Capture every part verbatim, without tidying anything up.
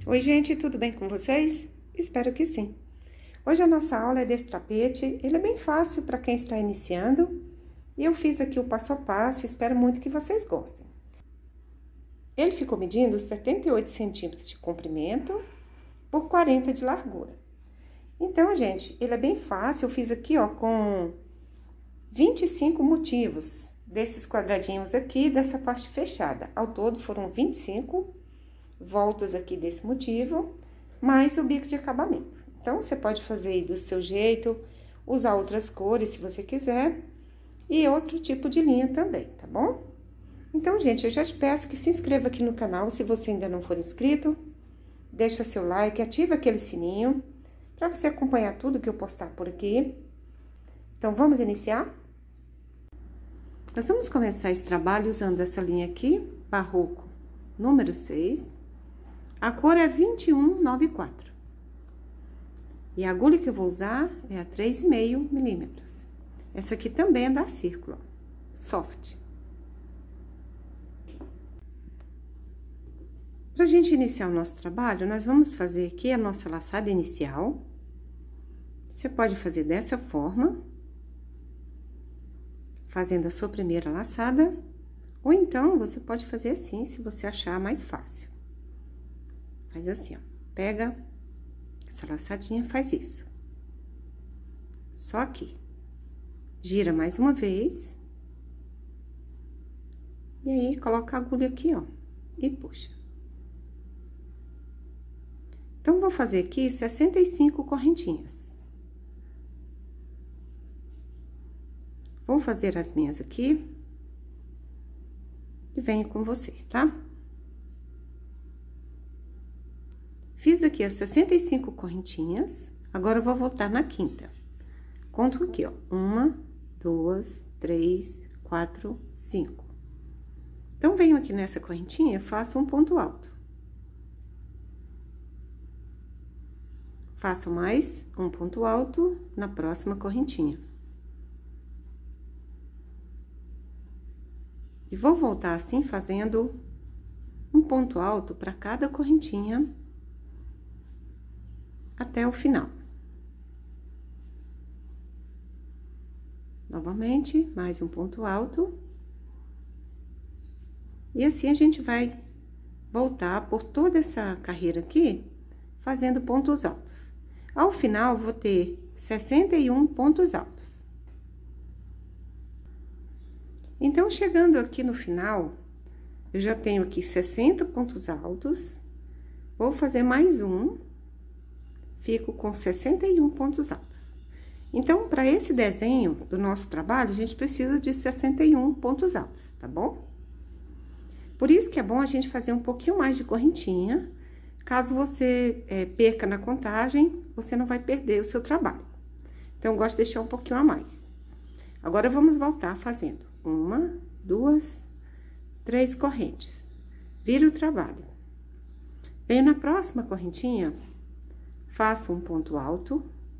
Oi, gente, tudo bem com vocês? Espero que sim. Hoje a nossa aula é desse tapete, ele é bem fácil para quem está iniciando, e eu fiz aqui o passo a passo, espero muito que vocês gostem. Ele ficou medindo setenta e oito centímetros de comprimento por quarenta de largura. Então, gente, ele é bem fácil, eu fiz aqui, ó, com vinte e cinco motivos desses quadradinhos aqui, dessa parte fechada. Ao todo, foram vinte e cinco voltas aqui desse motivo, mais o bico de acabamento. Então, você pode fazer aí do seu jeito, usar outras cores se você quiser, e outro tipo de linha também, tá bom? Então, gente, eu já te peço que se inscreva aqui no canal, se você ainda não for inscrito, deixa seu like, ativa aquele sininho, para você acompanhar tudo que eu postar por aqui. Então, vamos iniciar? Nós vamos começar esse trabalho usando essa linha aqui, barroco número seis. A cor é vinte e um noventa e quatro. E a agulha que eu vou usar é a três e meio milímetros. Essa aqui também é da Círculo, soft. Pra gente iniciar o nosso trabalho, nós vamos fazer aqui a nossa laçada inicial. Você pode fazer dessa forma, fazendo a sua primeira laçada, ou então você pode fazer assim, se você achar mais fácil. Faz assim, ó, pega essa laçadinha, faz isso. Só aqui. Gira mais uma vez. E aí, coloca a agulha aqui, ó, e puxa. Então, vou fazer aqui sessenta e cinco correntinhas. Vou fazer as minhas aqui. E venho com vocês, tá? Fiz aqui as sessenta e cinco correntinhas, agora eu vou voltar na quinta. Conto aqui, ó, uma, duas, três, quatro, cinco. Então, venho aqui nessa correntinha e faço um ponto alto. Faço mais um ponto alto na próxima correntinha. E vou voltar assim, fazendo um ponto alto para cada correntinha até o final. Novamente, mais um ponto alto. E assim a gente vai voltar por toda essa carreira aqui, fazendo pontos altos. Ao final, vou ter sessenta e um pontos altos. Então, chegando aqui no final, eu já tenho aqui sessenta pontos altos. Vou fazer mais um. Fico com sessenta e um pontos altos. Então, para esse desenho do nosso trabalho, a gente precisa de sessenta e um pontos altos, tá bom? Por isso que é bom a gente fazer um pouquinho mais de correntinha. Caso você é, perca na contagem, você não vai perder o seu trabalho. Então, eu gosto de deixar um pouquinho a mais. Agora, vamos voltar fazendo uma, duas, três correntes. Vira o trabalho. Venho na próxima correntinha. Faço um ponto alto.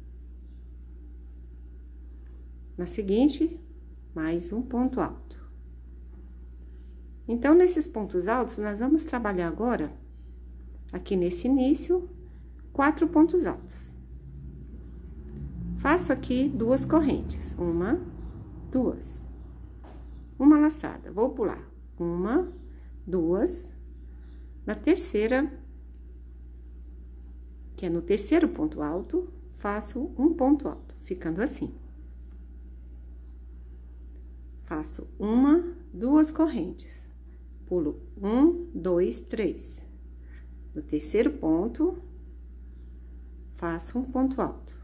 Na seguinte, mais um ponto alto. Então, nesses pontos altos, nós vamos trabalhar agora, aqui nesse início, quatro pontos altos. Faço aqui duas correntes, uma, duas. Uma laçada, vou pular, uma, duas. Na terceira, que é no terceiro ponto alto, faço um ponto alto, ficando assim. Faço uma, duas correntes, pulo um, dois, três. No terceiro ponto, faço um ponto alto.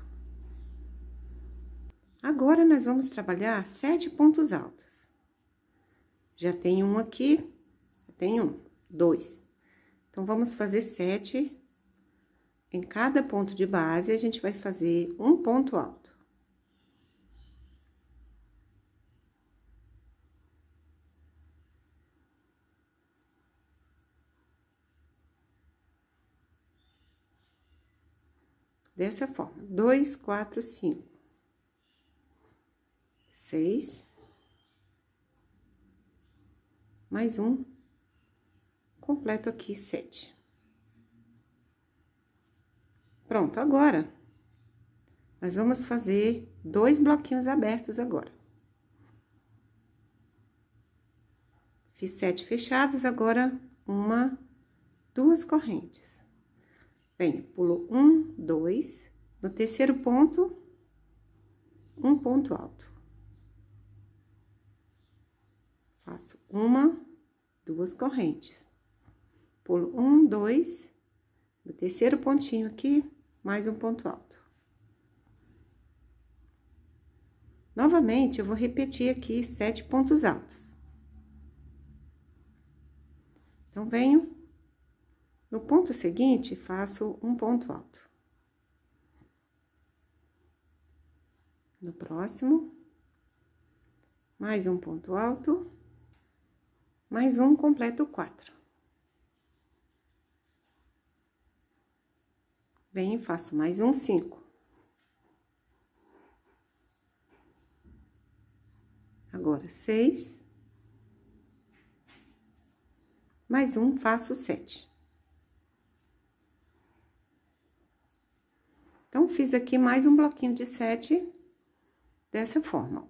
Agora, nós vamos trabalhar sete pontos altos. Já tem um aqui, tem um, dois. Então, vamos fazer sete. Em cada ponto de base, a gente vai fazer um ponto alto. Dessa forma, dois, quatro, cinco, seis, mais um, completo aqui sete. Pronto, agora, nós vamos fazer dois bloquinhos abertos agora. Fiz sete fechados, agora, uma, duas correntes. Venho, pulo um, dois, no terceiro ponto, um ponto alto. Faço uma, duas correntes. Pulo um, dois, no terceiro pontinho aqui, mais um ponto alto. Novamente, eu vou repetir aqui sete pontos altos. Então, venho, no ponto seguinte, faço um ponto alto. No próximo, mais um ponto alto, mais um, completo quatro. Venho e faço mais um, cinco. Agora, seis. Mais um, faço sete. Então, fiz aqui mais um bloquinho de sete, dessa forma.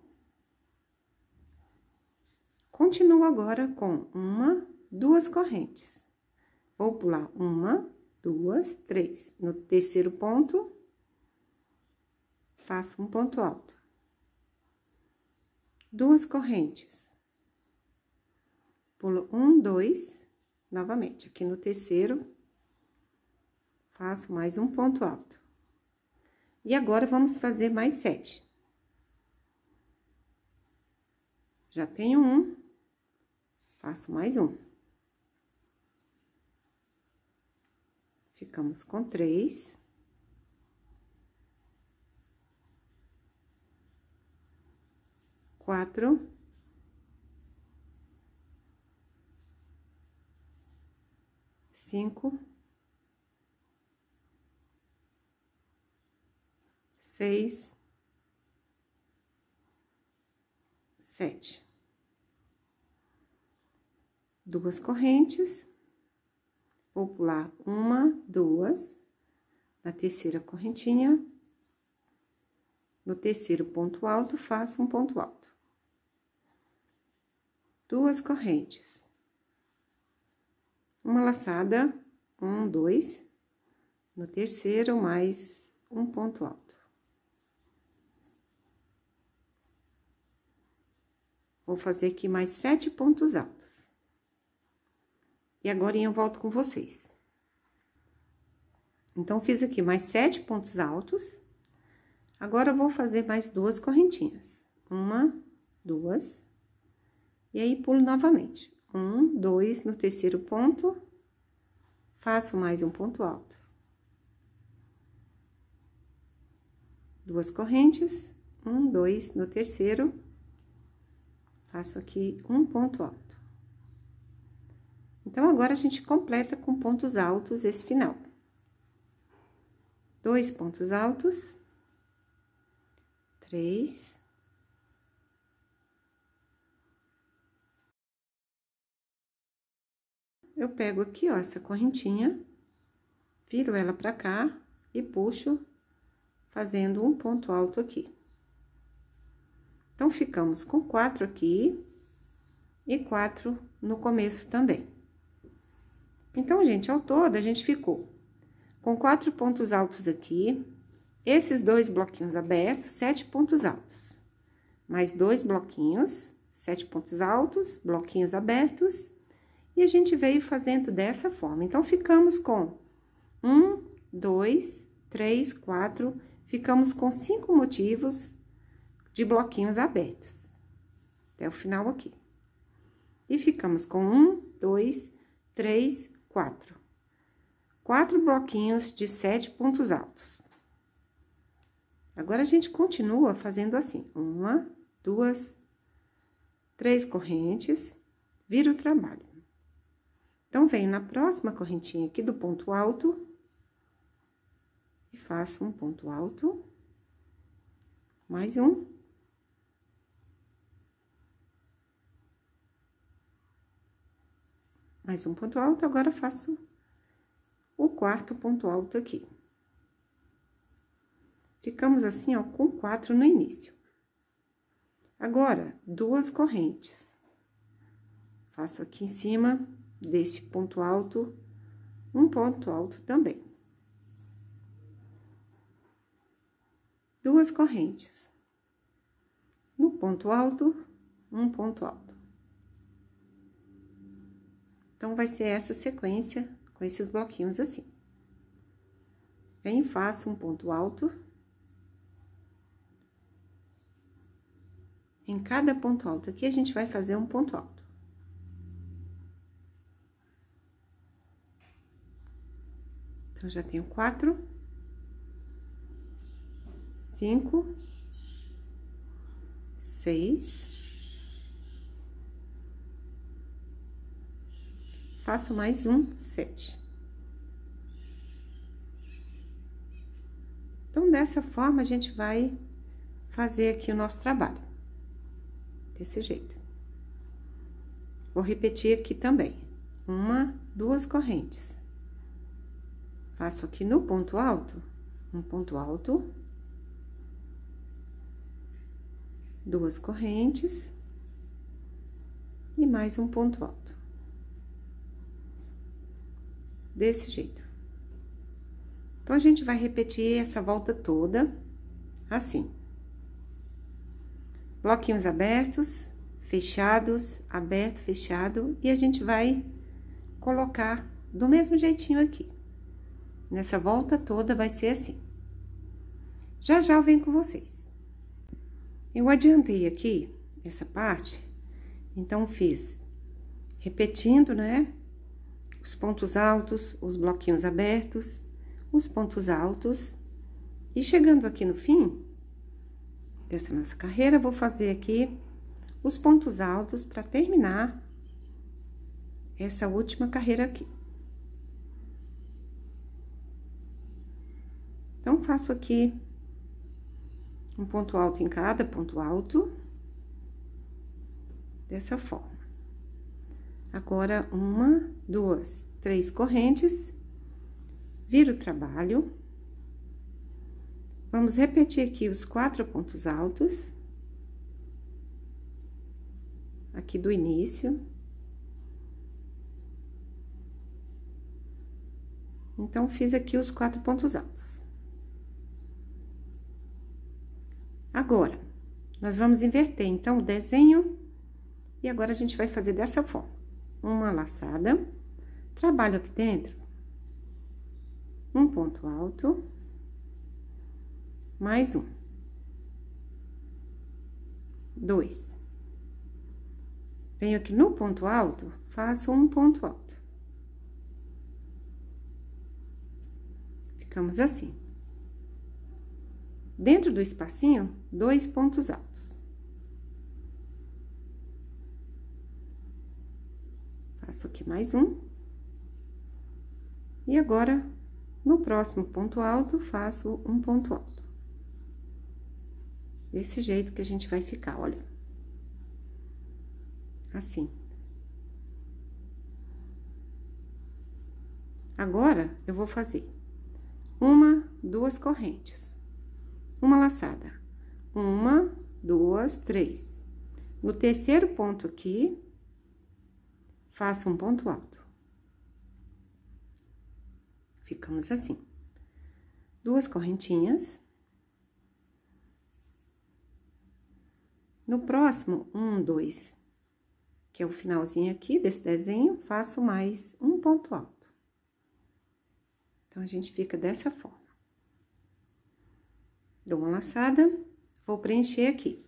Continuo agora com uma, duas correntes. Vou pular uma, duas, três. No terceiro ponto, faço um ponto alto. Duas correntes. Pulo um, dois, novamente. Aqui no terceiro, faço mais um ponto alto. E agora, vamos fazer mais sete. Já tenho um, faço mais um. Ficamos com três. Quatro. Cinco. Seis. Sete. Duas correntes. Vou pular uma, duas, na terceira correntinha. No terceiro ponto alto, faço um ponto alto. Duas correntes. Uma laçada, um, dois. No terceiro, mais um ponto alto. Vou fazer aqui mais sete pontos altos. E agora eu volto com vocês. Então, fiz aqui mais sete pontos altos. Agora, eu vou fazer mais duas correntinhas. Uma, duas. E aí, pulo novamente. Um, dois, no terceiro ponto. Faço mais um ponto alto. Duas correntes. Um, dois, no terceiro. Faço aqui um ponto alto. Então, agora, a gente completa com pontos altos esse final. Dois pontos altos. Três. Eu pego aqui, ó, essa correntinha, viro ela pra cá e puxo, fazendo um ponto alto aqui. Então, ficamos com quatro aqui e quatro no começo também. Então, gente, ao todo, a gente ficou com quatro pontos altos aqui, esses dois bloquinhos abertos, sete pontos altos. Mais dois bloquinhos, sete pontos altos, bloquinhos abertos, e a gente veio fazendo dessa forma. Então, ficamos com um, dois, três, quatro, ficamos com cinco motivos de bloquinhos abertos, até o final aqui. E ficamos com um, dois, três, quatro. Quatro bloquinhos de sete pontos altos. Agora, a gente continua fazendo assim, uma, duas, três correntes, vira o trabalho. Então, venho na próxima correntinha aqui do ponto alto e faço um ponto alto, mais um. Mais um ponto alto, agora faço o quarto ponto alto aqui. Ficamos assim, ó, com quatro no início. Agora, duas correntes. Faço aqui em cima desse ponto alto, um ponto alto também. Duas correntes. No ponto alto, um ponto alto. Então, vai ser essa sequência com esses bloquinhos assim. Venho e faço um ponto alto. Em cada ponto alto aqui, a gente vai fazer um ponto alto. Então, já tenho quatro, cinco, seis. Faço mais um, sete. Então, dessa forma, a gente vai fazer aqui o nosso trabalho. Desse jeito. Vou repetir aqui também. Uma, duas correntes. Faço aqui no ponto alto, um ponto alto. Duas correntes. E mais um ponto alto. Desse jeito. Então, a gente vai repetir essa volta toda, assim. Bloquinhos abertos, fechados, aberto, fechado, e a gente vai colocar do mesmo jeitinho aqui. Nessa volta toda vai ser assim. Já já eu venho com vocês. Eu adiantei aqui essa parte, então fiz repetindo, né? Os pontos altos, os bloquinhos abertos, os pontos altos. E chegando aqui no fim dessa nossa carreira, vou fazer aqui os pontos altos para terminar essa última carreira aqui. Então, faço aqui um ponto alto em cada ponto alto, dessa forma. Agora, uma, duas, três correntes, viro o trabalho. Vamos repetir aqui os quatro pontos altos. Aqui do início. Então, fiz aqui os quatro pontos altos. Agora, nós vamos inverter, então, o desenho. E agora, a gente vai fazer dessa forma. Uma laçada, trabalho aqui dentro, um ponto alto, mais um, dois. Venho aqui no ponto alto, faço um ponto alto. Ficamos assim. Dentro do espacinho, dois pontos altos. Faço aqui mais um. E agora, no próximo ponto alto, faço um ponto alto. Desse jeito que a gente vai ficar, olha. Assim. Agora, eu vou fazer uma, duas correntes. Uma laçada. Uma, duas, três. No terceiro ponto aqui, faço um ponto alto. Ficamos assim. Duas correntinhas. No próximo, um, dois, que é o finalzinho aqui desse desenho, faço mais um ponto alto. Então, a gente fica dessa forma. Dou uma laçada, vou preencher aqui.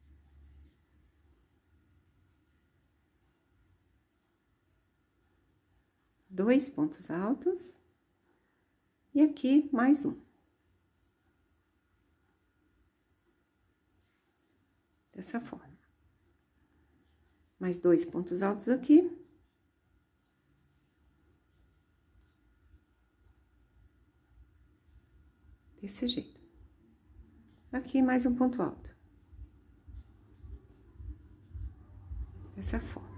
Dois pontos altos. E aqui, mais um. Dessa forma. Mais dois pontos altos aqui. Desse jeito. Aqui, mais um ponto alto. Dessa forma.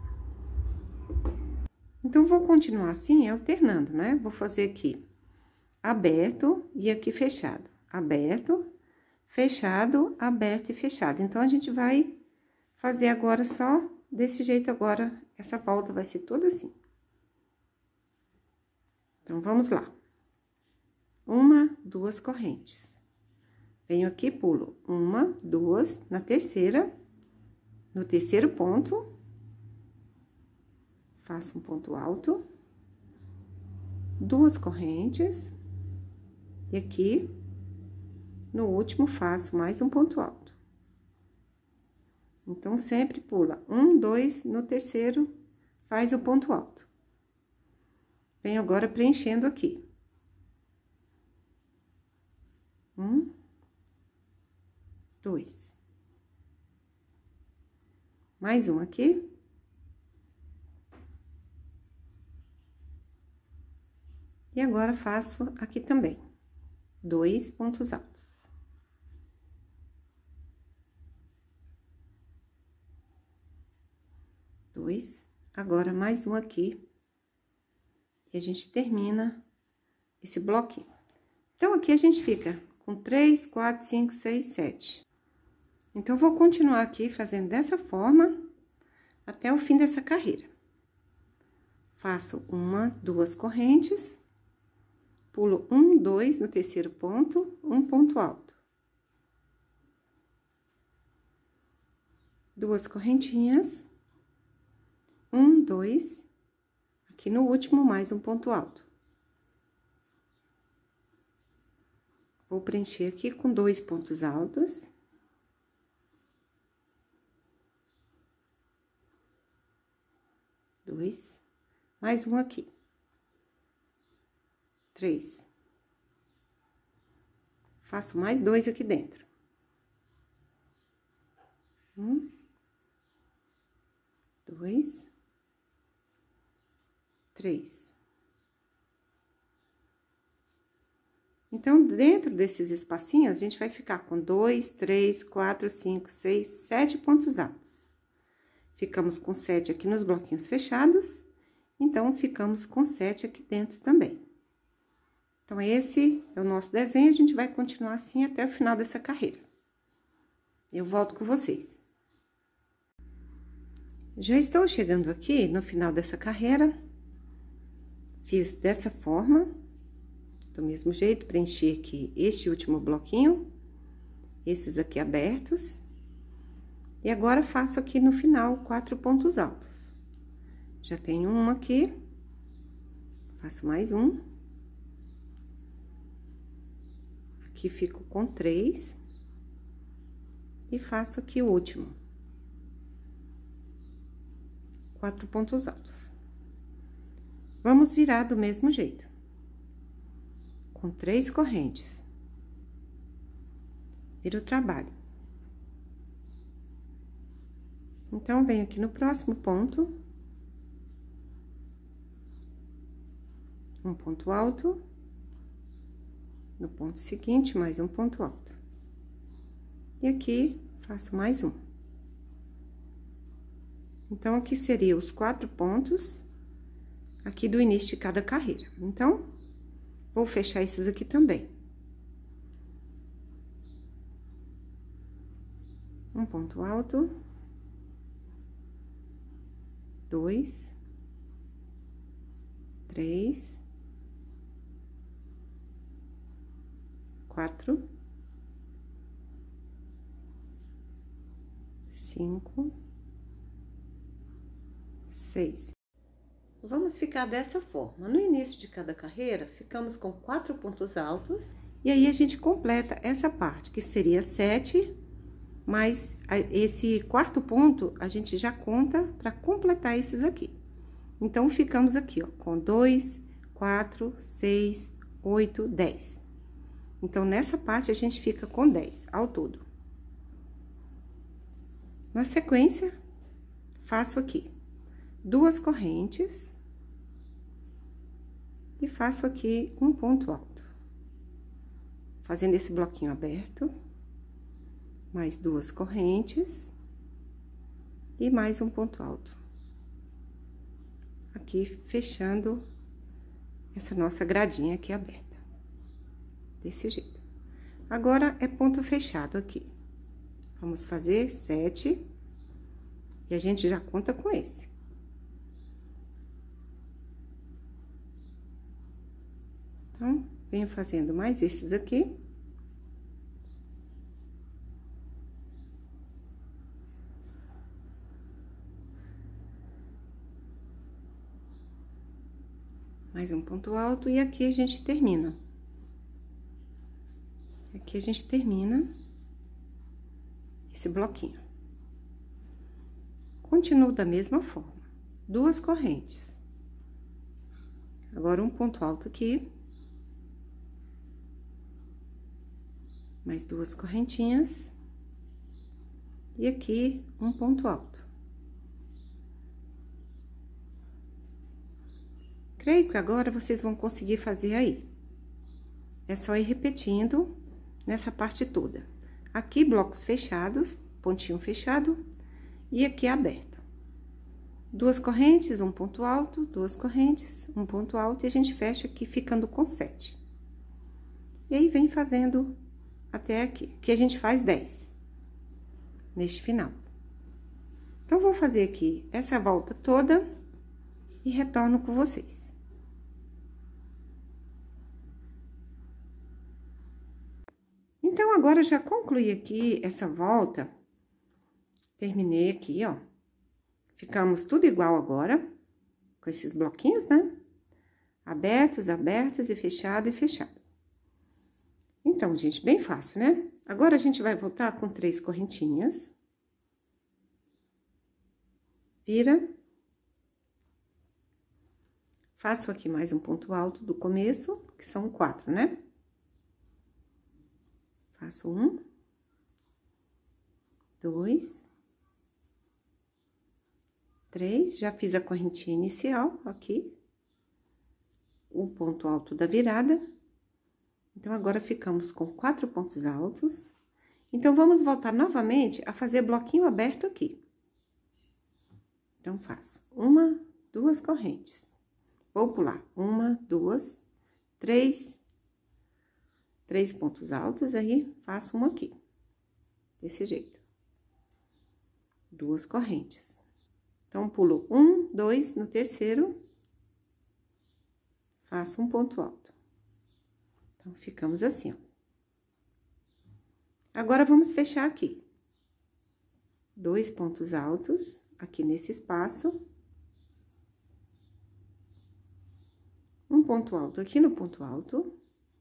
Então, vou continuar assim, alternando, né? Vou fazer aqui aberto e aqui fechado. Aberto, fechado, aberto e fechado. Então, a gente vai fazer agora só desse jeito agora, essa volta vai ser toda assim. Então, vamos lá. Uma, duas correntes. Venho aqui, pulo uma, duas, na terceira, no terceiro ponto, faço um ponto alto, duas correntes, e aqui, no último, faço mais um ponto alto. Então, sempre pula um, dois, no terceiro, faz o ponto alto. Venho agora preenchendo aqui. Um, dois. Mais um aqui. E agora, faço aqui também, dois pontos altos. Dois, agora mais um aqui. E a gente termina esse bloquinho. Então, aqui a gente fica com três, quatro, cinco, seis, sete. Então, vou continuar aqui fazendo dessa forma até o fim dessa carreira. Faço uma, duas correntes, pulo um, dois no terceiro ponto, um ponto alto. Duas correntinhas, um, dois, aqui no último, mais um ponto alto. Vou preencher aqui com dois pontos altos. Dois, mais um aqui. Três. Faço mais dois aqui dentro. Um, dois, três. Então, dentro desses espacinhos, a gente vai ficar com dois, três, quatro, cinco, seis, sete pontos altos. Ficamos com sete aqui nos bloquinhos fechados, então, ficamos com sete aqui dentro também. Então, esse é o nosso desenho, a gente vai continuar assim até o final dessa carreira. Eu volto com vocês. Já estou chegando aqui no final dessa carreira. Fiz dessa forma, do mesmo jeito, preenchi aqui este último bloquinho, esses aqui abertos. E agora, faço aqui no final quatro pontos altos. Já tenho um aqui, faço mais um. Aqui fico com três. E faço aqui o último. Quatro pontos altos. Vamos virar do mesmo jeito. Com três correntes. Vira o trabalho. Então, venho aqui no próximo ponto. Um ponto alto. No ponto seguinte, mais um ponto alto. E aqui, faço mais um. Então, aqui seria os quatro pontos aqui do início de cada carreira. Então, vou fechar esses aqui também. Um ponto alto. Dois. Três. Quatro. Cinco. Seis. Vamos ficar dessa forma. No início de cada carreira, ficamos com quatro pontos altos. E aí, a gente completa essa parte, que seria sete, mas esse quarto ponto, a gente já conta para completar esses aqui. Então, ficamos aqui, ó, com dois, quatro, seis, oito, dez. Então, nessa parte, a gente fica com dez ao todo. Na sequência, faço aqui duas correntes e faço aqui um ponto alto, fazendo esse bloquinho aberto, mais duas correntes e mais um ponto alto, aqui fechando essa nossa gradinha aqui aberta, desse jeito. Agora, é ponto fechado aqui. Vamos fazer sete. E a gente já conta com esse. Então, venho fazendo mais esses aqui. Mais um ponto alto, e aqui a gente termina. Aqui a gente termina esse bloquinho. Continuo da mesma forma, duas correntes. Agora, um ponto alto aqui. Mais duas correntinhas. E aqui, um ponto alto. Creio que agora vocês vão conseguir fazer aí. É só ir repetindo nessa parte toda. Aqui, blocos fechados, pontinho fechado, e aqui aberto. Duas correntes, um ponto alto, duas correntes, um ponto alto, e a gente fecha aqui ficando com sete. E aí, vem fazendo até aqui, que a gente faz dez neste final. Então, vou fazer aqui essa volta toda e retorno com vocês. Então, agora, já concluí aqui essa volta, terminei aqui, ó. Ficamos tudo igual agora, com esses bloquinhos, né? Abertos, abertos, e fechado, e fechado. Então, gente, bem fácil, né? Agora, a gente vai voltar com três correntinhas. Vira. Faço aqui mais um ponto alto do começo, que são quatro, né? Faço um, dois, três, já fiz a correntinha inicial aqui, o ponto alto da virada. Então, agora ficamos com quatro pontos altos. Então, vamos voltar novamente a fazer bloquinho aberto aqui. Então, faço uma, duas correntes. Vou pular uma, duas, três, três pontos altos, aí faço um aqui, desse jeito. Duas correntes. Então, pulo um, dois, no terceiro, faço um ponto alto. Então, ficamos assim, ó. Agora, vamos fechar aqui. Dois pontos altos, aqui nesse espaço. Um ponto alto aqui no ponto alto.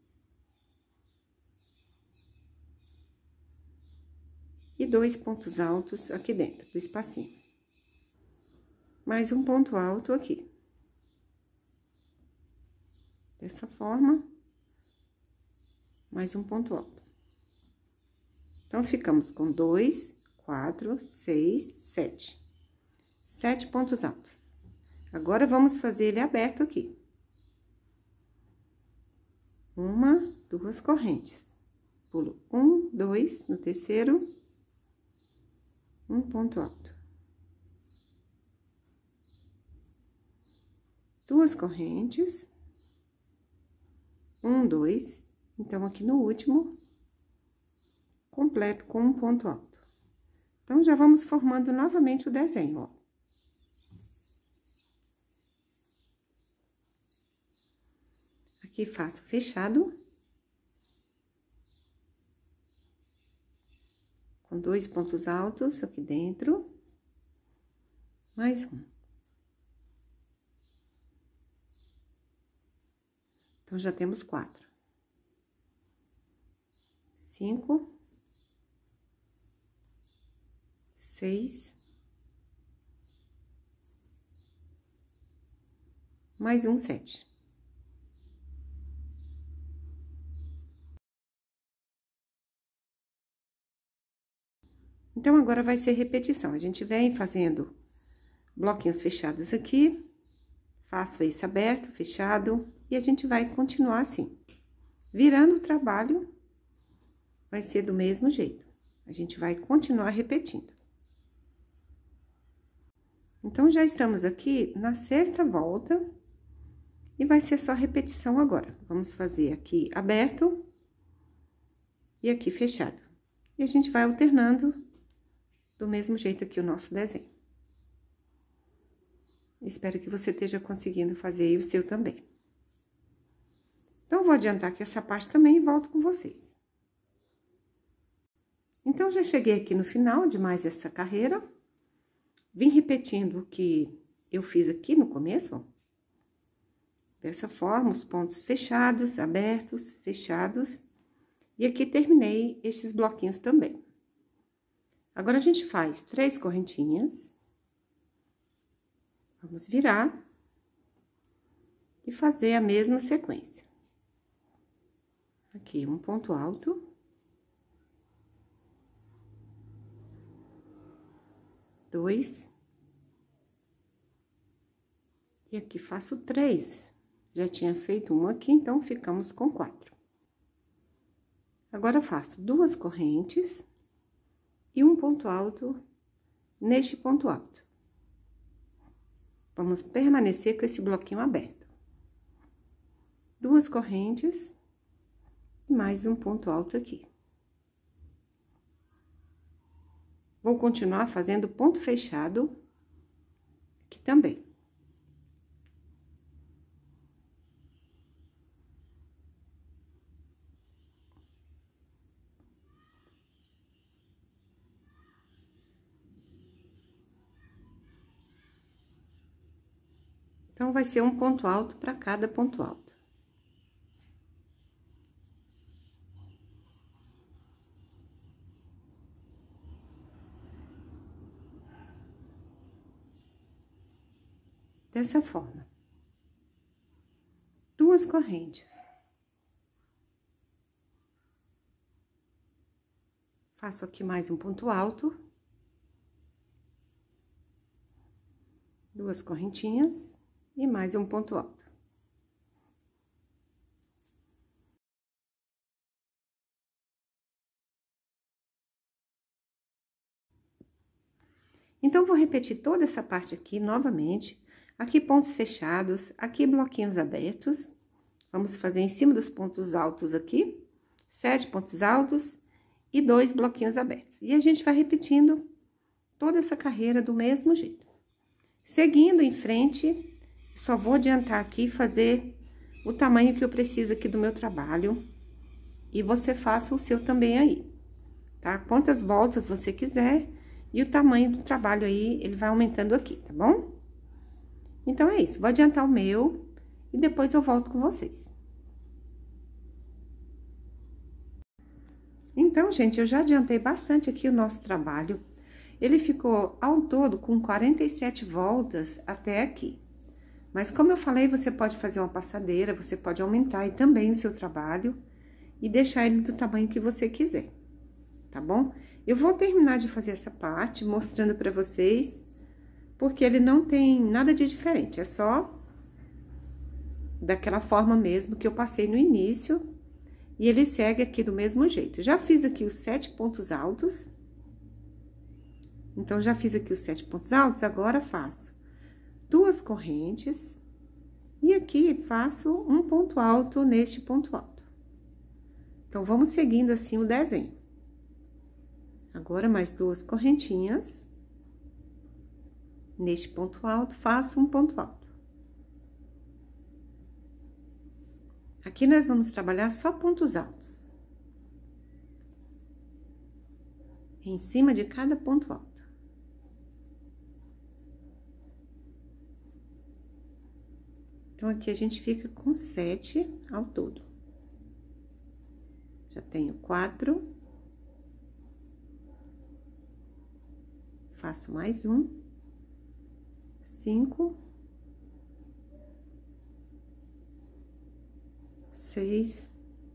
E dois pontos altos aqui dentro do espacinho. Mais um ponto alto aqui. Dessa forma. Mais um ponto alto. Então, ficamos com dois, quatro, seis, sete. Sete pontos altos. Agora, vamos fazer ele aberto aqui. Uma, duas correntes. Pulo um, dois, no terceiro, um ponto alto. Duas correntes. Um, dois. Então, aqui no último, completo com um ponto alto. Então, já vamos formando novamente o desenho, ó. Aqui faço fechado. Com dois pontos altos aqui dentro. Mais um. Então, já temos quatro. Cinco. Seis. Mais um, sete. Então, agora vai ser repetição. A gente vem fazendo bloquinhos fechados aqui, faço esse aberto, fechado, e a gente vai continuar assim. Virando o trabalho, vai ser do mesmo jeito. A gente vai continuar repetindo. Então, já estamos aqui na sexta volta, e vai ser só repetição agora. Vamos fazer aqui aberto, e aqui fechado. E a gente vai alternando do mesmo jeito aqui o nosso desenho. Espero que você esteja conseguindo fazer aí o seu também. Então, vou adiantar aqui essa parte também e volto com vocês. Então, já cheguei aqui no final de mais essa carreira. Vim repetindo o que eu fiz aqui no começo, ó. Dessa forma, os pontos fechados, abertos, fechados. E aqui terminei estes bloquinhos também. Agora, a gente faz três correntinhas. Vamos virar. E fazer a mesma sequência. Aqui, um ponto alto. Dois. E aqui faço três. Já tinha feito um aqui, então ficamos com quatro. Agora, faço duas correntes e um ponto alto neste ponto alto. Vamos permanecer com esse bloquinho aberto. Duas correntes e mais um ponto alto aqui. Vou continuar fazendo ponto fechado aqui também. Então, vai ser um ponto alto para cada ponto alto. Dessa forma. Duas correntes. Faço aqui mais um ponto alto. Duas correntinhas. E mais um ponto alto. Então, vou repetir toda essa parte aqui novamente. Aqui, pontos fechados, aqui, bloquinhos abertos. Vamos fazer em cima dos pontos altos aqui, sete pontos altos e dois bloquinhos abertos. E a gente vai repetindo toda essa carreira do mesmo jeito. Seguindo em frente... Só vou adiantar aqui e fazer o tamanho que eu preciso aqui do meu trabalho. E você faça o seu também aí, tá? Quantas voltas você quiser e o tamanho do trabalho aí, ele vai aumentando aqui, tá bom? Então, é isso. Vou adiantar o meu e depois eu volto com vocês. Então, gente, eu já adiantei bastante aqui o nosso trabalho. Ele ficou, ao todo, com quarenta e sete voltas até aqui. Mas, como eu falei, você pode fazer uma passadeira, você pode aumentar aí também o seu trabalho e deixar ele do tamanho que você quiser, tá bom? Eu vou terminar de fazer essa parte, mostrando pra vocês, porque ele não tem nada de diferente, é só daquela forma mesmo que eu passei no início, e ele segue aqui do mesmo jeito. Já fiz aqui os sete pontos altos, então, já fiz aqui os sete pontos altos, agora faço duas correntes, e aqui faço um ponto alto neste ponto alto. Então, vamos seguindo assim o desenho. Agora, mais duas correntinhas. Neste ponto alto, faço um ponto alto. Aqui, nós vamos trabalhar só pontos altos. Em cima de cada ponto alto. Então, aqui a gente fica com sete ao todo. Já tenho quatro. Faço mais um. Cinco. Seis.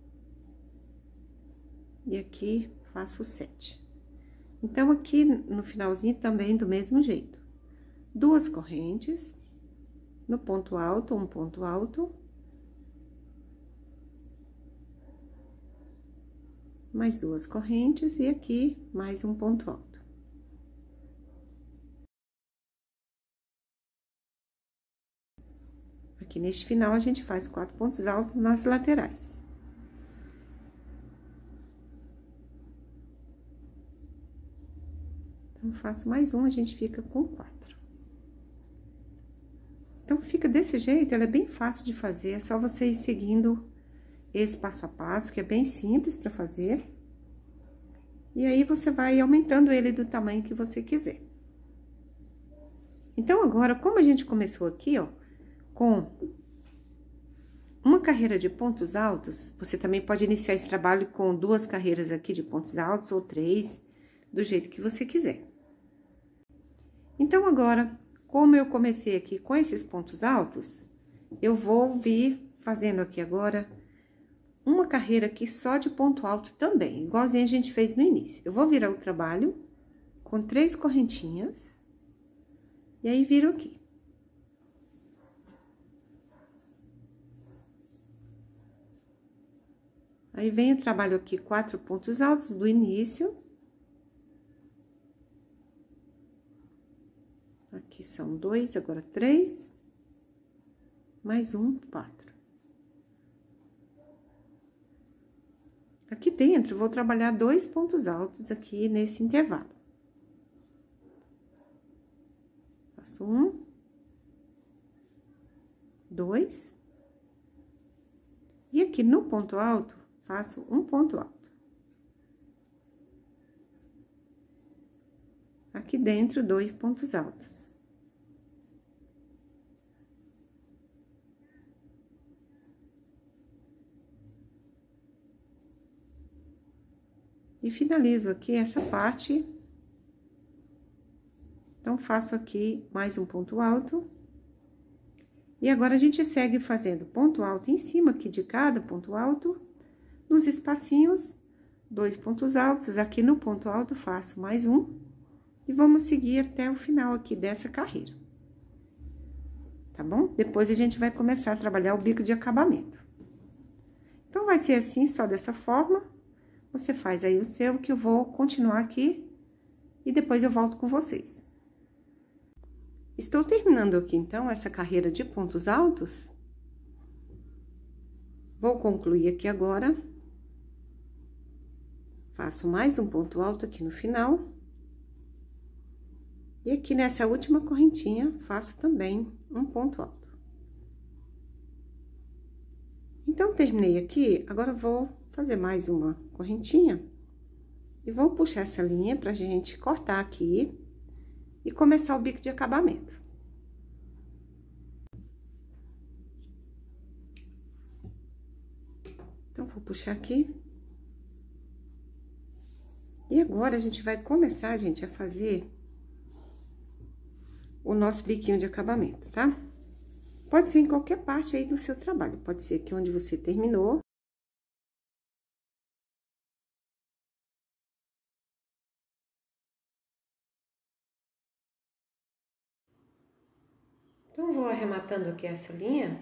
E aqui faço sete. Então, aqui no finalzinho também do mesmo jeito. Duas correntes. No ponto alto, um ponto alto. Mais duas correntes e aqui mais um ponto alto. Aqui neste final, a gente faz quatro pontos altos nas laterais. Então, faço mais um, a gente fica com quatro. Então, fica desse jeito, ela é bem fácil de fazer, é só você ir seguindo esse passo a passo, que é bem simples pra fazer. E aí, você vai aumentando ele do tamanho que você quiser. Então, agora, como a gente começou aqui, ó, com uma carreira de pontos altos, você também pode iniciar esse trabalho com duas carreiras aqui de pontos altos ou três, do jeito que você quiser. Então, agora, como eu comecei aqui com esses pontos altos, eu vou vir fazendo aqui agora uma carreira aqui só de ponto alto também, igualzinho a gente fez no início. Eu vou virar o trabalho com três correntinhas, e aí viro aqui. Aí, vem o trabalho aqui, quatro pontos altos do início. Aqui são dois, agora três. Mais um, quatro. Aqui dentro, vou trabalhar dois pontos altos aqui nesse intervalo. Faço um. Dois. E aqui no ponto alto, faço um ponto alto. Aqui dentro, dois pontos altos. E finalizo aqui essa parte. Então, faço aqui mais um ponto alto. E agora, a gente segue fazendo ponto alto em cima aqui de cada ponto alto. Nos espacinhos, dois pontos altos. Aqui no ponto alto, faço mais um. E vamos seguir até o final aqui dessa carreira. Tá bom? Depois, a gente vai começar a trabalhar o bico de acabamento. Então, vai ser assim, só dessa forma. Você faz aí o seu, que eu vou continuar aqui. E depois, eu volto com vocês. Estou terminando aqui, então, essa carreira de pontos altos. Vou concluir aqui agora. Faço mais um ponto alto aqui no final. E aqui nessa última correntinha, faço também um ponto alto. Então, terminei aqui, agora vou fazer mais uma correntinha. E vou puxar essa linha pra gente cortar aqui e começar o bico de acabamento. Então, vou puxar aqui. E agora, a gente vai começar, gente, a fazer o nosso biquinho de acabamento, tá? Pode ser em qualquer parte aí do seu trabalho, pode ser aqui onde você terminou. Então, vou arrematando aqui essa linha.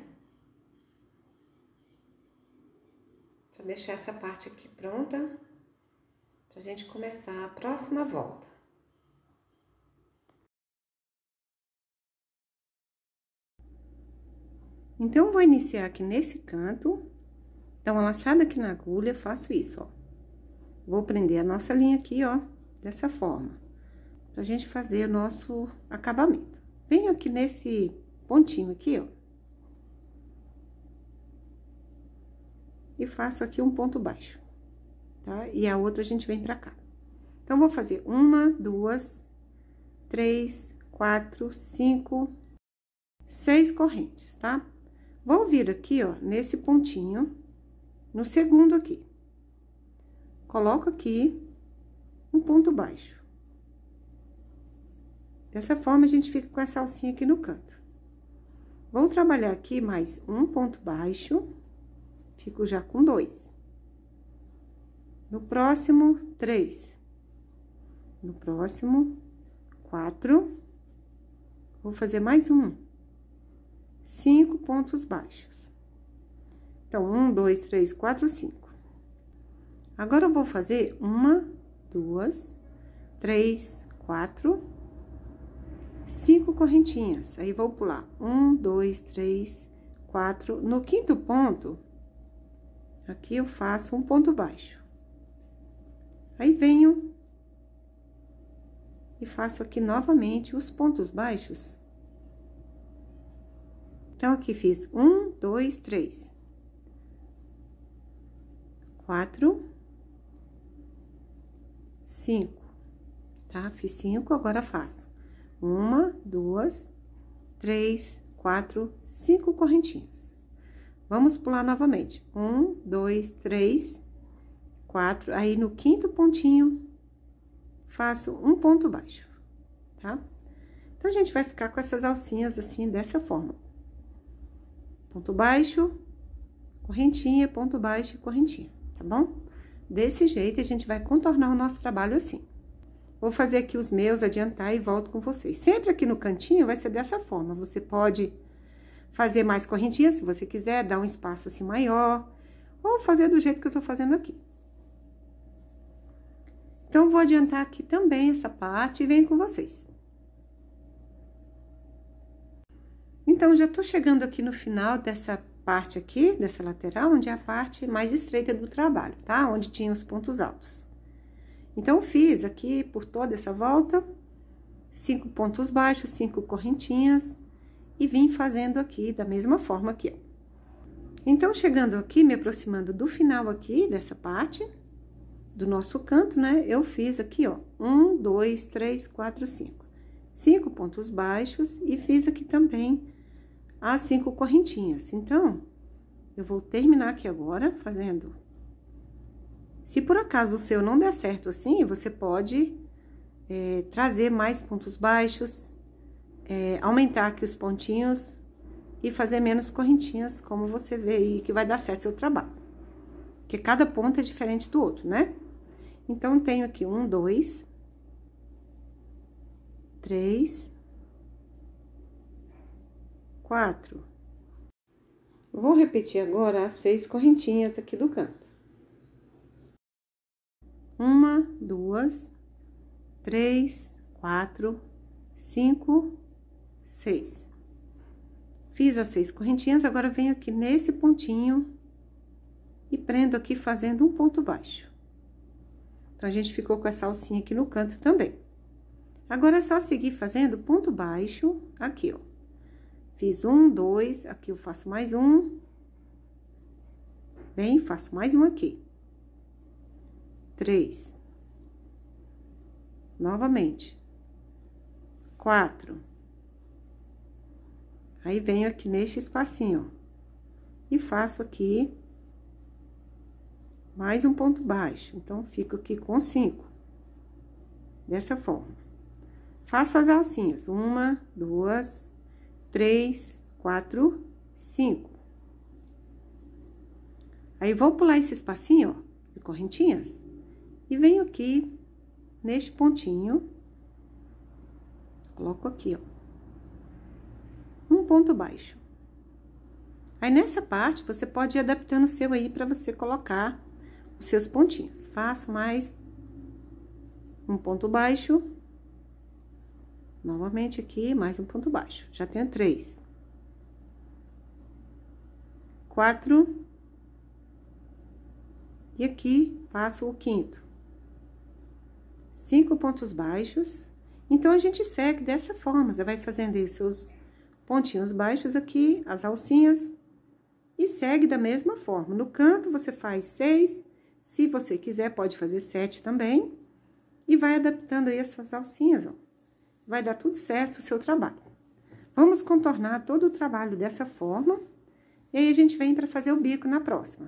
Pra deixar essa parte aqui pronta. Pra gente começar a próxima volta. Então, vou iniciar aqui nesse canto. Dá uma laçada aqui na agulha, faço isso, ó. Vou prender a nossa linha aqui, ó, dessa forma. Pra gente fazer o nosso acabamento. Venho aqui nesse pontinho aqui, ó. E faço aqui um ponto baixo, tá? E a outra a gente vem pra cá. Então, vou fazer uma, duas, três, quatro, cinco, seis correntes, tá? Vou vir aqui, ó, nesse pontinho, no segundo aqui. Coloco aqui um ponto baixo. Dessa forma, a gente fica com essa alcinha aqui no canto. Vou trabalhar aqui mais um ponto baixo, fico já com dois. No próximo, três. No próximo, quatro. Vou fazer mais um. Cinco pontos baixos. Então, um, dois, três, quatro, cinco. Agora, eu vou fazer uma, duas, três, quatro, cinco correntinhas. Aí, vou pular um, dois, três, quatro. No quinto ponto, aqui eu faço um ponto baixo. Aí, venho e faço aqui novamente os pontos baixos. Então, aqui fiz um, dois, três, quatro, cinco, tá? Fiz cinco, agora faço uma, duas, três, quatro, cinco correntinhas. Vamos pular novamente. Um, dois, três, quatro. Aí, no quinto pontinho, faço um ponto baixo, tá? Então, a gente vai ficar com essas alcinhas assim, dessa forma. Ponto baixo, correntinha, ponto baixo e correntinha, tá bom? Desse jeito, a gente vai contornar o nosso trabalho assim. Vou fazer aqui os meus, adiantar e volto com vocês. Sempre aqui no cantinho vai ser dessa forma. Você pode fazer mais correntinhas, se você quiser, dar um espaço assim maior, ou fazer do jeito que eu tô fazendo aqui. Então, vou adiantar aqui também essa parte e venho com vocês. Então, já tô chegando aqui no final dessa parte aqui, dessa lateral, onde é a parte mais estreita do trabalho, tá? Onde tinha os pontos altos. Então, fiz aqui, por toda essa volta, cinco pontos baixos, cinco correntinhas, e vim fazendo aqui da mesma forma aqui, ó. Então, chegando aqui, me aproximando do final aqui, dessa parte, do nosso canto, né? Eu fiz aqui, ó, um, dois, três, quatro, cinco. Cinco pontos baixos, e fiz aqui também as cinco correntinhas. Então, eu vou terminar aqui agora, fazendo... Se por acaso o seu não der certo assim, você pode é, trazer mais pontos baixos, é, aumentar aqui os pontinhos e fazer menos correntinhas, como você vê aí que vai dar certo seu trabalho. Porque cada ponto é diferente do outro, né? Então, tenho aqui um, dois, três, quatro. Vou repetir agora as seis correntinhas aqui do canto. Uma, duas, três, quatro, cinco, seis. Fiz as seis correntinhas, agora venho aqui nesse pontinho e prendo aqui fazendo um ponto baixo. Então, a gente ficou com essa alcinha aqui no canto também. Agora, é só seguir fazendo ponto baixo aqui, ó. Fiz um, dois, aqui eu faço mais um. Vem, faço mais um aqui. Três. Novamente. Quatro. Aí, venho aqui neste espacinho, ó. E faço aqui mais um ponto baixo. Então, fico aqui com cinco. Dessa forma. Faço as alcinhas. Uma, duas, três, quatro, cinco. Aí, vou pular esse espacinho, ó, de correntinhas. E venho aqui, neste pontinho, coloco aqui, ó, um ponto baixo. Aí, nessa parte, você pode ir adaptando o seu aí pra você colocar os seus pontinhos. Faço mais um ponto baixo. Novamente aqui, mais um ponto baixo. Já tenho três. Quatro. E aqui, faço o quinto. Cinco pontos baixos. Então, a gente segue dessa forma. Você vai fazendo aí os seus pontinhos baixos aqui, as alcinhas, e segue da mesma forma. No canto, você faz seis. Se você quiser, pode fazer sete também. E vai adaptando aí essas alcinhas, ó. Vai dar tudo certo o seu trabalho. Vamos contornar todo o trabalho dessa forma. E aí, a gente vem para fazer o bico na próxima.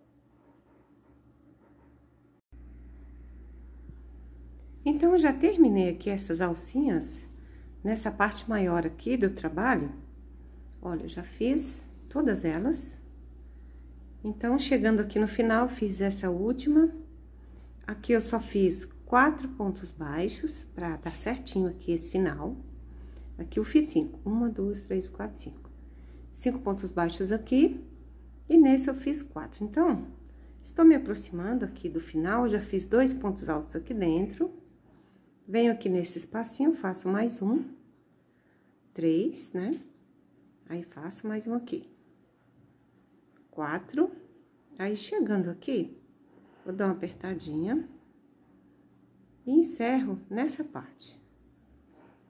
Então, eu já terminei aqui essas alcinhas, nessa parte maior aqui do trabalho. Olha, eu já fiz todas elas. Então, chegando aqui no final, fiz essa última. Aqui eu só fiz quatro pontos baixos, pra dar certinho aqui esse final. Aqui eu fiz cinco. Uma, duas, três, quatro, cinco. Cinco pontos baixos aqui. E nesse eu fiz quatro. Então, estou me aproximando aqui do final, já fiz dois pontos altos aqui dentro. Venho aqui nesse espacinho, faço mais um. Três, né? Aí, faço mais um aqui. Quatro. Aí, chegando aqui, vou dar uma apertadinha. E encerro nessa parte.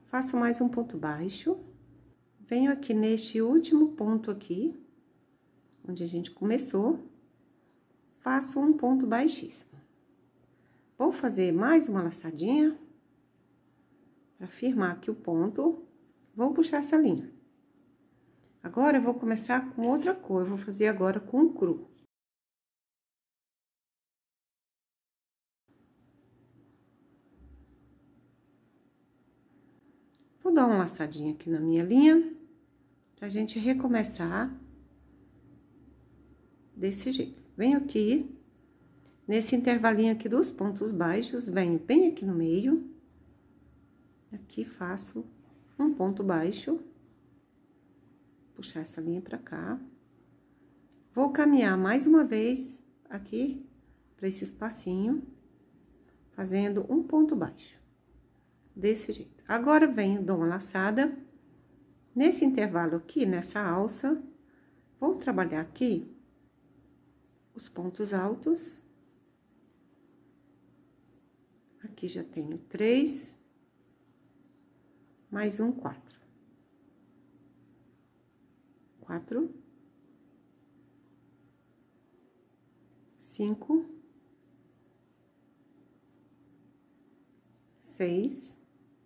faço mais um ponto baixo, venho aqui neste último ponto aqui, onde a gente começou, faço um ponto baixíssimo. Vou fazer mais uma laçadinha, para firmar aqui o ponto, vou puxar essa linha. Agora, eu vou começar com outra cor, eu vou fazer agora com o cru. Vou dar uma laçadinha aqui na minha linha, pra gente recomeçar desse jeito. Venho aqui, nesse intervalinho aqui dos pontos baixos, venho bem aqui no meio, aqui faço um ponto baixo, puxar essa linha pra cá. Vou caminhar mais uma vez aqui, pra esse espacinho, fazendo um ponto baixo, desse jeito. Agora, venho, dou uma laçada, nesse intervalo aqui, nessa alça, vou trabalhar aqui os pontos altos. Aqui já tenho três, mais um, quatro. Quatro. Cinco. Seis.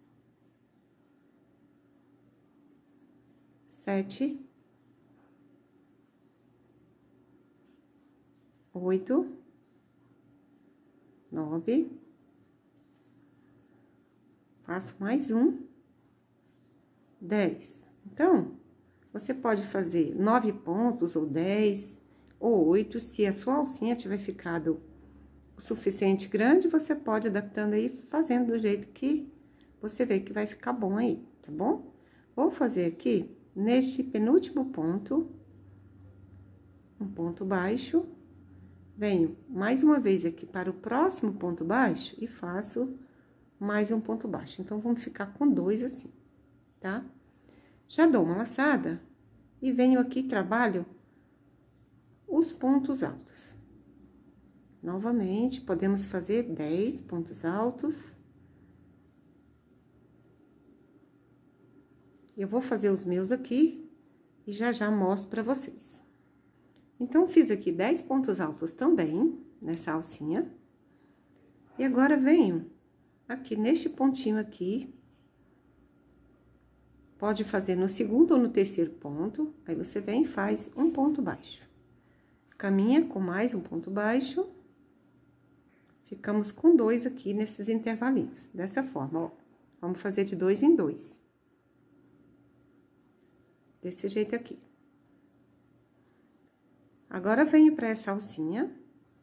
Sete, oito, nove, faço mais um, dez. Então, você pode fazer nove pontos, ou dez, ou oito, se a sua alcinha tiver ficado o suficiente grande, você pode adaptando aí, fazendo do jeito que você vê que vai ficar bom aí, tá bom? Vou fazer aqui, neste penúltimo ponto, um ponto baixo, venho mais uma vez aqui para o próximo ponto baixo e faço mais um ponto baixo. Então, vamos ficar com dois assim, tá? Já dou uma laçada e venho aqui e trabalho os pontos altos. Novamente, podemos fazer dez pontos altos. Eu vou fazer os meus aqui e já já mostro pra vocês. Então, fiz aqui dez pontos altos também, nessa alcinha. E agora, venho aqui neste pontinho aqui. Pode fazer no segundo ou no terceiro ponto. Aí, você vem e faz um ponto baixo. Caminha com mais um ponto baixo. Ficamos com dois aqui nesses intervalinhos. Dessa forma, ó. Vamos fazer de dois em dois. Desse jeito aqui. Agora, venho pra essa alcinha.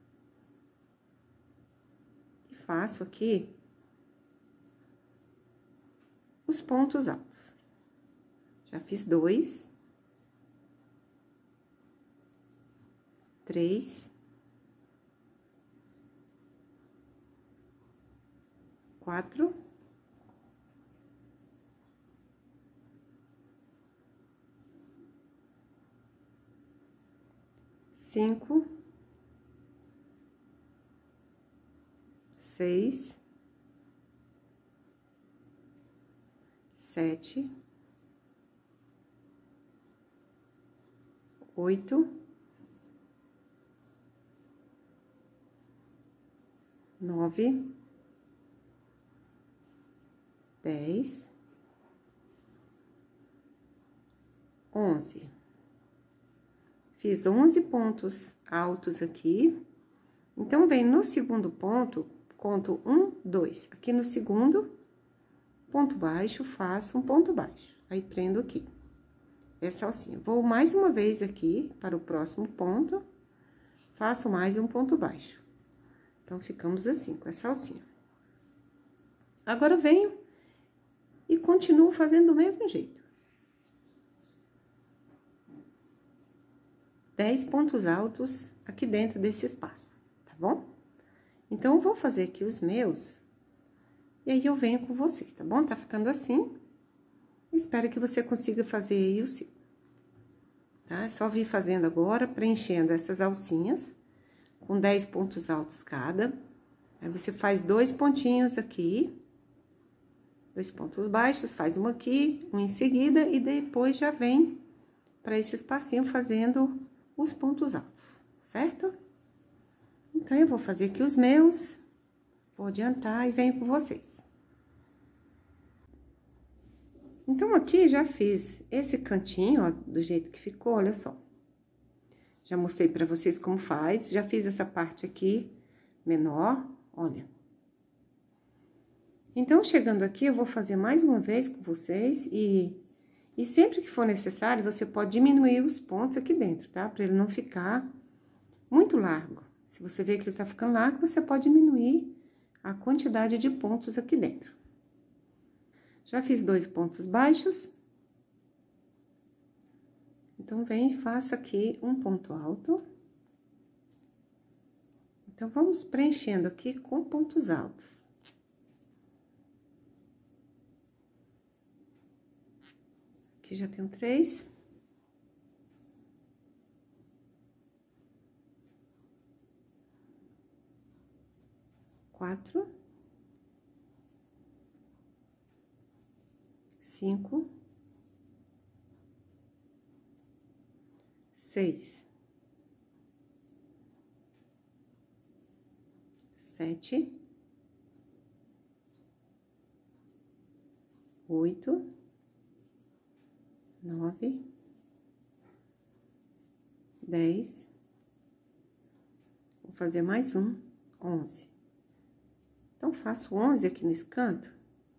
E faço aqui os pontos altos. Já fiz dois. Três. Quatro. Cinco, seis, sete, oito, nove, dez, onze. Fiz onze pontos altos aqui. Então, vem no segundo ponto, conto um, dois. Aqui no segundo, ponto baixo, faço um ponto baixo. Aí, prendo aqui. Essa alcinha. Vou mais uma vez aqui para o próximo ponto, faço mais um ponto baixo. Então, ficamos assim, com essa alcinha. Agora, venho e continuo fazendo do mesmo jeito. dez pontos altos aqui dentro desse espaço, tá bom? Então, eu vou fazer aqui os meus, e aí eu venho com vocês, tá bom? Tá ficando assim. Espero que você consiga fazer aí o seu, tá? É só vir fazendo agora, preenchendo essas alcinhas, com dez pontos altos cada. Aí, você faz dois pontinhos aqui, Dois pontos baixos, faz um aqui, um em seguida, e depois já vem para esse espacinho fazendo os pontos altos, certo? Então, eu vou fazer aqui os meus, vou adiantar e venho com vocês. Então, aqui já fiz esse cantinho, ó, do jeito que ficou, olha só. Já mostrei pra vocês como faz, já fiz essa parte aqui menor, olha. Então, chegando aqui, eu vou fazer mais uma vez com vocês e, e sempre que for necessário, você pode diminuir os pontos aqui dentro, tá? Pra ele não ficar muito largo. Se você vê que ele tá ficando largo, você pode diminuir a quantidade de pontos aqui dentro. Já fiz dois pontos baixos. Então, vem e faça aqui um ponto alto. Então, vamos preenchendo aqui com pontos altos. Aqui já tenho três. Quatro. Cinco. Seis. Sete. Oito. Nove. Dez. Vou fazer mais um, onze. Então, faço onze aqui nesse canto.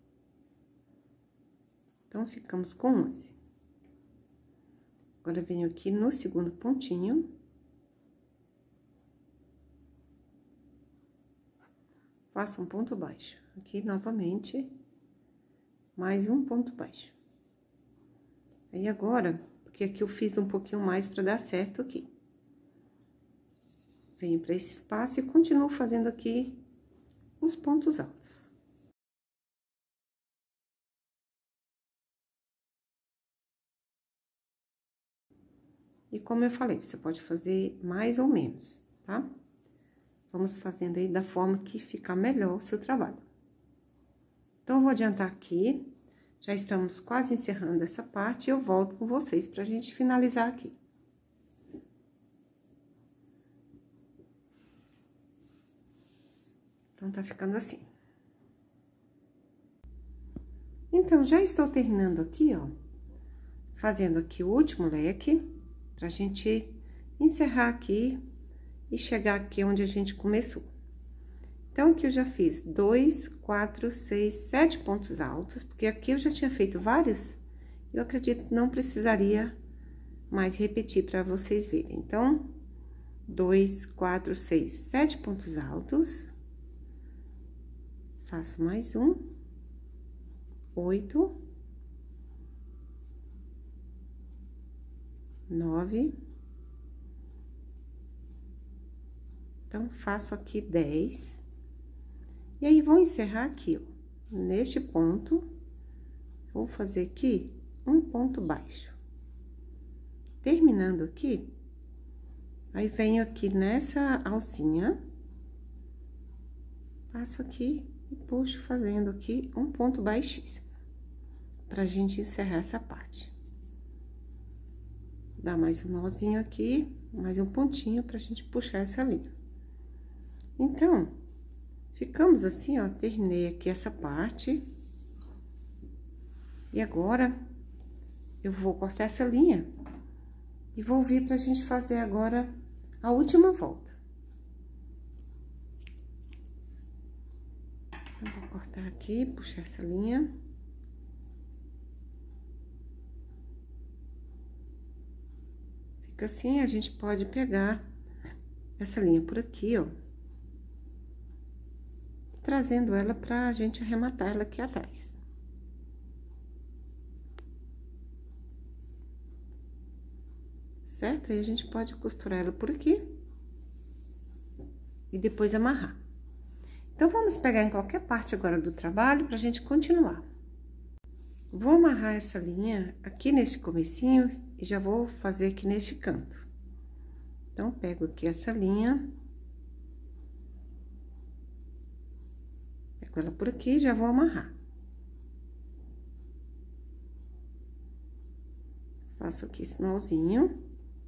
Então, ficamos com onze. Agora, venho aqui no segundo pontinho. Faço um ponto baixo. Aqui, novamente, mais um ponto baixo. Aí, agora, porque aqui eu fiz um pouquinho mais pra dar certo aqui. Venho pra esse espaço e continuo fazendo aqui os pontos altos. E como eu falei, você pode fazer mais ou menos, tá? Vamos fazendo aí da forma que ficar melhor o seu trabalho. Então, eu vou adiantar aqui, já estamos quase encerrando essa parte, e eu volto com vocês pra gente finalizar aqui. Então, tá ficando assim. Então, já estou terminando aqui, ó, fazendo aqui o último leque, pra gente encerrar aqui e chegar aqui onde a gente começou. Então, aqui eu já fiz dois, quatro, seis, sete pontos altos, porque aqui eu já tinha feito vários, eu acredito que não precisaria mais repetir pra vocês verem. Então, dois, quatro, seis, sete pontos altos. Faço mais um. Oito. Nove. Então, faço aqui dez. E aí, vou encerrar aqui, ó, neste ponto, vou fazer aqui um ponto baixo. Terminando aqui, aí, venho aqui nessa alcinha, passo aqui e puxo fazendo aqui um ponto baixíssimo, pra gente encerrar essa parte. Dá mais um nozinho aqui, mais um pontinho pra gente puxar essa linha. Então, ficamos assim, ó, terminei aqui essa parte. E agora, eu vou cortar essa linha e vou vir pra gente fazer agora a última volta. Então, vou cortar aqui, puxar essa linha. Fica assim, a gente pode pegar essa linha por aqui, ó. Trazendo ela pra gente arrematar ela aqui atrás. Certo? Aí, a gente pode costurar ela por aqui. E depois amarrar. Então, vamos pegar em qualquer parte agora do trabalho pra gente continuar. Vou amarrar essa linha aqui nesse comecinho e já vou fazer aqui neste canto. Então, pego aqui essa linha. Pego ela por aqui e já vou amarrar. Faço aqui esse nozinho.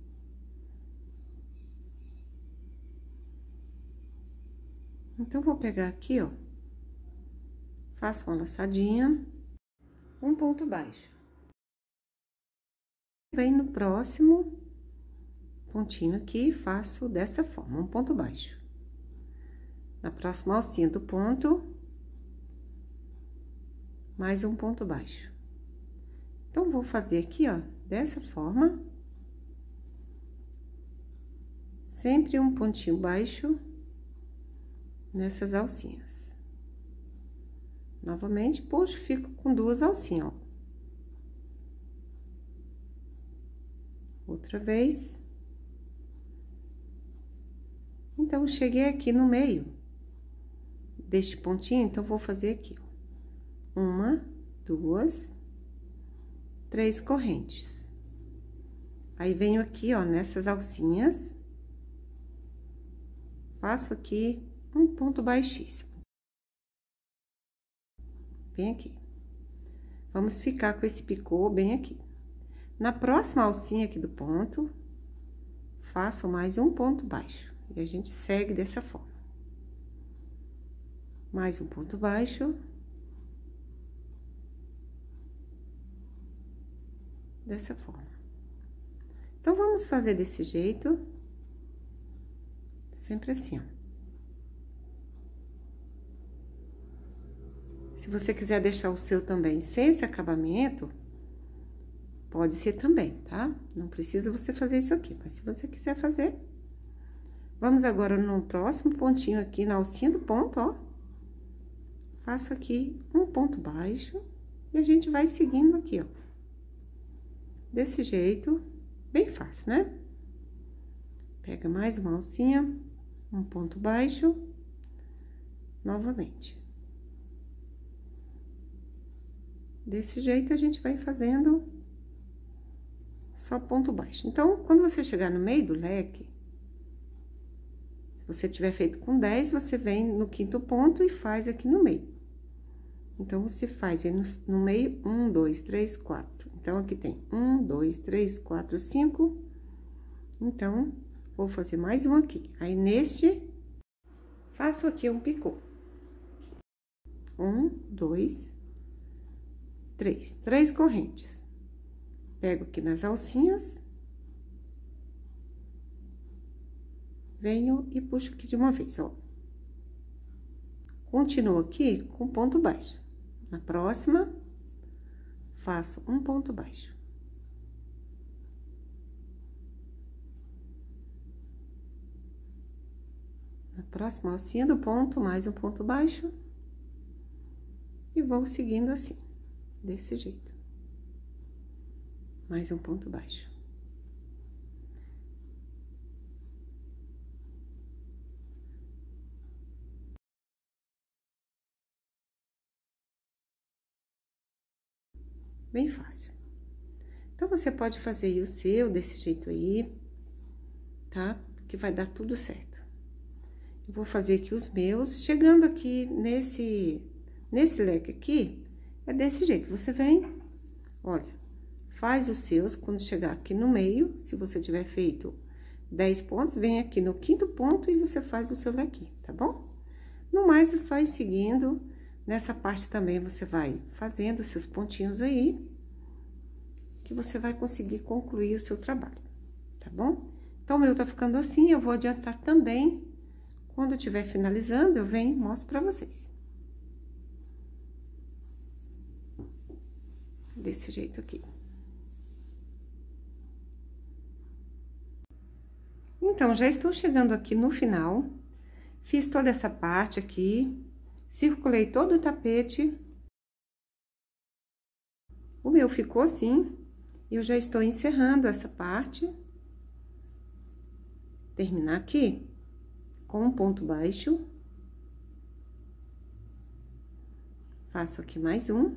Então, vou pegar aqui, ó, faço uma laçadinha, um ponto baixo. Vem no próximo pontinho aqui, faço dessa forma, um ponto baixo. Na próxima alcinha do ponto, mais um ponto baixo. Então, vou fazer aqui, ó, dessa forma, sempre um pontinho baixo nessas alcinhas. Novamente, puxo, fico com duas alcinhas, ó. Outra vez. Então, cheguei aqui no meio deste pontinho, então, vou fazer aqui, ó. Uma, duas, três correntes. Aí, venho aqui, ó, nessas alcinhas, faço aqui um ponto baixíssimo. Bem aqui. Vamos ficar com esse picô bem aqui. Na próxima alcinha aqui do ponto, faço mais um ponto baixo. E a gente segue dessa forma. Mais um ponto baixo. Dessa forma. Então, vamos fazer desse jeito. Sempre assim, ó. Se você quiser deixar o seu também sem esse acabamento, pode ser também, tá? Não precisa você fazer isso aqui, mas se você quiser fazer. Vamos agora no próximo pontinho aqui, na alcinha do ponto, ó. Faço aqui um ponto baixo e a gente vai seguindo aqui, ó. Desse jeito, bem fácil, né? Pega mais uma alcinha, um ponto baixo, novamente. Desse jeito, a gente vai fazendo só ponto baixo. Então, quando você chegar no meio do leque, se você tiver feito com dez, você vem no quinto ponto e faz aqui no meio. Então, você faz aí no, no meio, um, dois, três, quatro. Então, aqui tem um, dois, três, quatro, cinco. Então, vou fazer mais um aqui. Aí, neste, faço aqui um picô. Um, dois, três. Três correntes. Pego aqui nas alcinhas. Venho e puxo aqui de uma vez, ó. Continuo aqui com ponto baixo. Na próxima, faço um ponto baixo. Na próxima alcinha do ponto, mais um ponto baixo. E vou seguindo assim, desse jeito. Mais um ponto baixo. Bem fácil. Então, você pode fazer aí o seu desse jeito aí, tá? Que vai dar tudo certo. Eu vou fazer aqui os meus, chegando aqui nesse, nesse leque aqui, é desse jeito. Você vem, olha, faz os seus, quando chegar aqui no meio, se você tiver feito dez pontos, vem aqui no quinto ponto e você faz o seu leque, tá bom? No mais, é só ir seguindo. Nessa parte também, você vai fazendo os seus pontinhos aí, que você vai conseguir concluir o seu trabalho, tá bom? Então, o meu tá ficando assim, eu vou adiantar também. Quando eu estiver finalizando, eu venho e mostro pra vocês. Desse jeito aqui. Então, já estou chegando aqui no final. Fiz toda essa parte aqui. Circulei todo o tapete. O meu ficou assim. Eu já estou encerrando essa parte. Terminar aqui com um ponto baixo. Faço aqui mais um.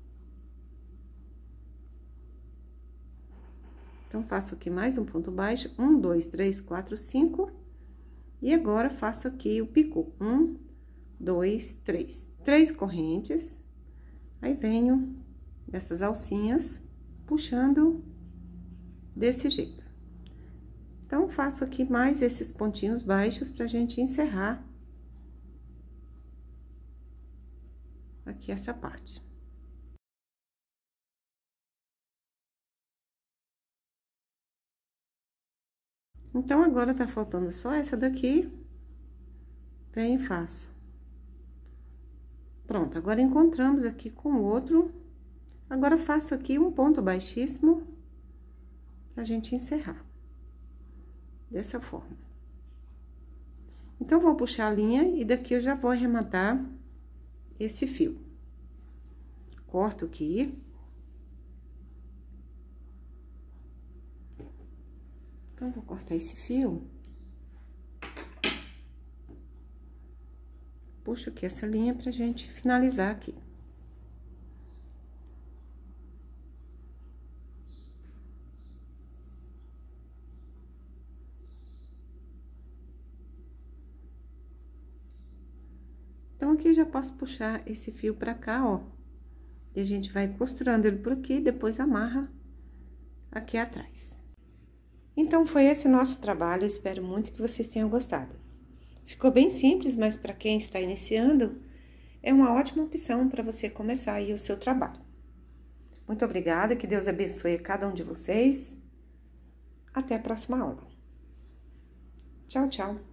Então, faço aqui mais um ponto baixo. Um, dois, três, quatro, cinco. E agora, faço aqui o picô. Um, dois, três. Três correntes. Aí, venho dessas alcinhas, puxando desse jeito. Então, faço aqui mais esses pontinhos baixos pra gente encerrar aqui essa parte. Então, agora tá faltando só essa daqui, venho e faço. Pronto, agora encontramos aqui com o outro. Agora, faço aqui um ponto baixíssimo pra gente encerrar. Dessa forma. Então, vou puxar a linha e daqui eu já vou arrematar esse fio. Corto aqui. Então, vou cortar esse fio. Puxo aqui essa linha pra gente finalizar aqui. Então, aqui já posso puxar esse fio pra cá, ó. E a gente vai costurando ele por aqui, depois amarra aqui atrás. Então, foi esse o nosso trabalho, eu espero muito que vocês tenham gostado. Ficou bem simples, mas para quem está iniciando, é uma ótima opção para você começar aí o seu trabalho. Muito obrigada, que Deus abençoe a cada um de vocês. Até a próxima aula. Tchau, tchau.